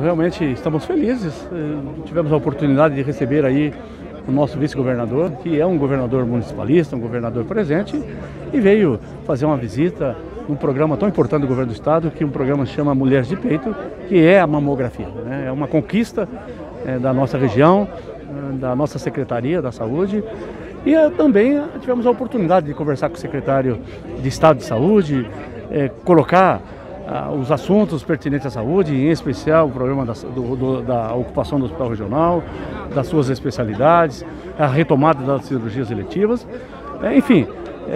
realmente estamos felizes. Tivemos a oportunidade de receber aí o nosso vice-governador, que é um governador municipalista, um governador presente, e veio fazer uma visita num programa tão importante do governo do estado, que um programa chama Mulheres de Peito, que é a mamografia, né? É uma conquista da nossa região, da nossa Secretaria da Saúde. E também tivemos a oportunidade de conversar com o secretário de Estado de Saúde, colocar os assuntos pertinentes à saúde, em especial o problema da ocupação do hospital regional, das suas especialidades, a retomada das cirurgias eletivas. Enfim,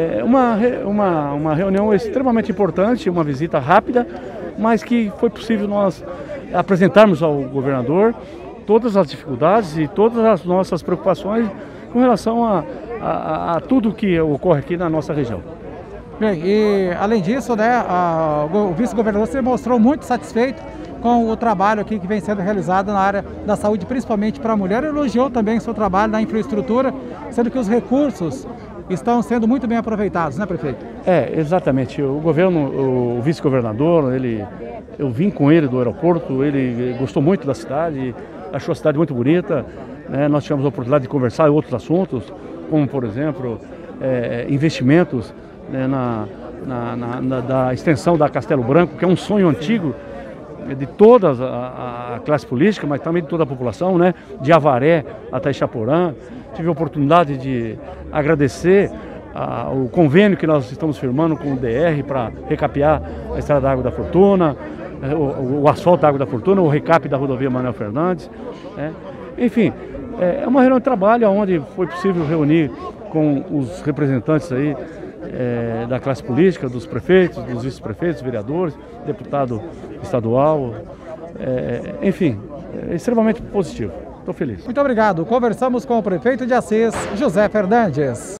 uma reunião extremamente importante, uma visita rápida, mas que foi possível nós apresentarmos ao governador todas as dificuldades e todas as nossas preocupações com relação a tudo que ocorre aqui na nossa região. Bem, e além disso, né, o vice-governador se mostrou muito satisfeito com o trabalho aqui que vem sendo realizado na área da saúde, principalmente para a mulher. Elogiou também o seu trabalho na infraestrutura, sendo que os recursos estão sendo muito bem aproveitados, né, prefeito? Exatamente. O vice-governador, eu vim com ele do aeroporto, ele gostou muito da cidade, achou a cidade muito bonita, né? Nós tivemos a oportunidade de conversar em outros assuntos, como, por exemplo, investimentos, né, da extensão da Castelo Branco, que é um sonho antigo de toda a classe política, mas também de toda a população, né, de Avaré até Ixaporã. Tive a oportunidade de agradecer o convênio que nós estamos firmando com o DR para recapear a Estrada da Água da Fortuna, o asfalto da Água da Fortuna, o recap da rodovia Manuel Fernandes. Enfim, é uma reunião de trabalho onde foi possível reunir com os representantes aí da classe política, dos prefeitos, dos vice-prefeitos, vereadores, deputado estadual, enfim, é extremamente positivo. Estou feliz. Muito obrigado. Conversamos com o prefeito de Assis, José Fernandes.